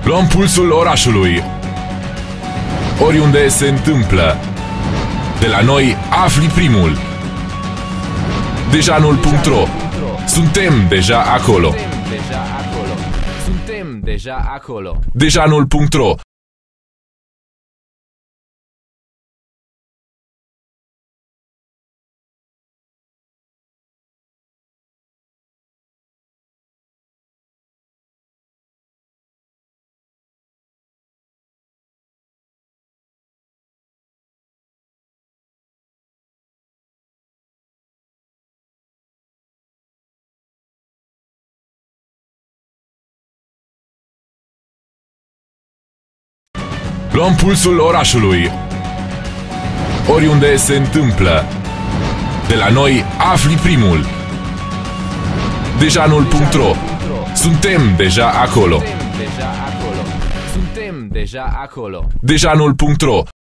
Luăm pulsul orașului. Oriunde se întâmplă. De la noi afli primul. Dejanul.ro. Suntem deja acolo. Suntem deja acolo. Dejanul.ro. Luăm pulsul orașului. Oriunde se întâmplă. De la noi afli primul. Dejanul.ro. Suntem deja acolo. Suntem deja acolo. Dejanul.ro.